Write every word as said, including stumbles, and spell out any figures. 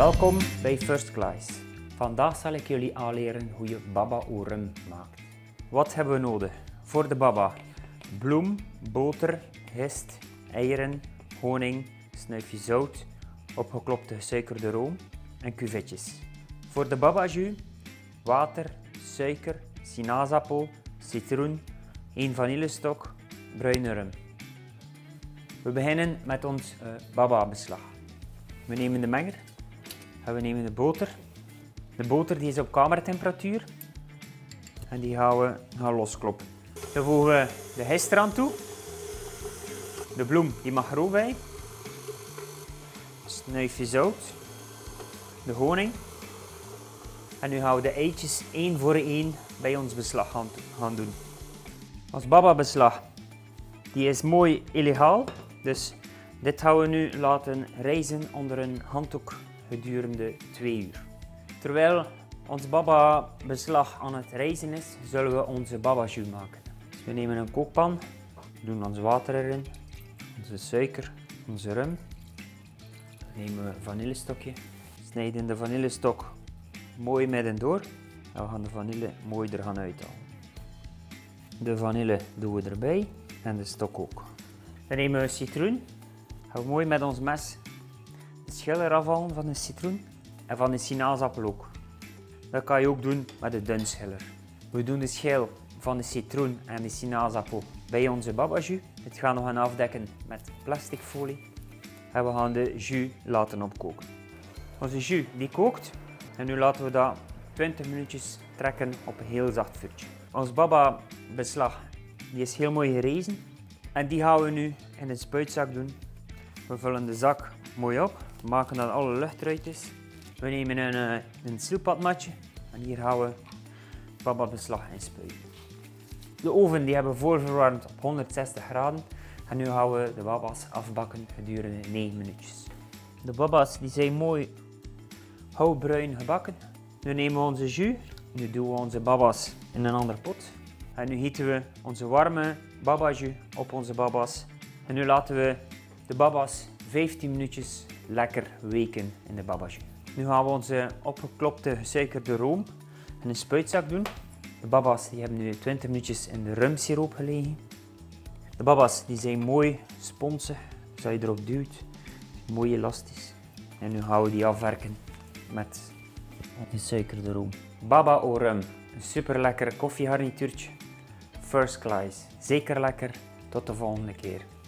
Welkom bij First Class. Vandaag zal ik jullie aanleren hoe je baba au rhum maakt. Wat hebben we nodig? Voor de baba: bloem, boter, gist, eieren, honing, snuifje zout, opgeklopte gesuikerde room en cuvetjes. Voor de baba jus: water, suiker, sinaasappel, citroen, één vanillestok, bruine rum. We beginnen met ons uh, baba beslag. We nemen de menger en we nemen de boter. De boter die is op kamertemperatuur en die gaan we gaan loskloppen. Dan voegen we de gist eraan toe. De bloem die mag er ook bij. Een snuifje zout. De honing. En nu gaan we de eitjes één voor één bij ons beslag gaan, gaan doen. Ons baba beslag die is mooi illegaal. Dus dit gaan we nu laten rijzen onder een handdoek gedurende twee uur. Terwijl ons baba beslag aan het rijzen is, zullen we onze baba jus maken. Dus we nemen een kookpan, doen ons water erin, onze suiker, onze rum. Dan nemen we een vanillestokje, snijden de vanillestok mooi midden door en we gaan de vanille mooi er gaan uithalen. De vanille doen we erbij en de stok ook. Dan nemen we citroen. Gaan we mooi met ons mes de schil eraf halen van de citroen en van de sinaasappel ook. Dat kan je ook doen met de dunschiller. We doen de schil van de citroen en de sinaasappel bij onze baba jus. Dit gaan we gaan afdekken met plastic folie en we gaan de jus laten opkoken. Onze jus die kookt en nu laten we dat twintig minuutjes trekken op een heel zacht vuurtje. Ons baba beslag die is heel mooi gerezen en die gaan we nu in een spuitzak doen. We vullen de zak mooi op, we maken dat alle lucht eruit is. We nemen een, een silpadmatje en hier gaan we baba beslag inspuiten. De oven die hebben we voorverwarmd op honderdzestig graden en nu gaan we de baba's afbakken gedurende negen minuutjes. De baba's die zijn mooi goudbruin gebakken. Nu nemen we onze jus, nu doen we onze baba's in een andere pot. En nu gieten we onze warme baba jus op onze baba's. En nu laten we de baba's vijftien minuutjes lekker weken in de baba jus. Nu gaan we onze opgeklopte gesuikerde room in een spuitzak doen. De baba's die hebben nu twintig minuutjes in de rumsiroop gelegen. De baba's die zijn mooi sponsig, als je erop duwt, mooi elastisch. En nu gaan we die afwerken met een gesuikerde room. Baba au rhum, een super lekker koffiegarnituurtje. First Class, zeker lekker. Tot de volgende keer.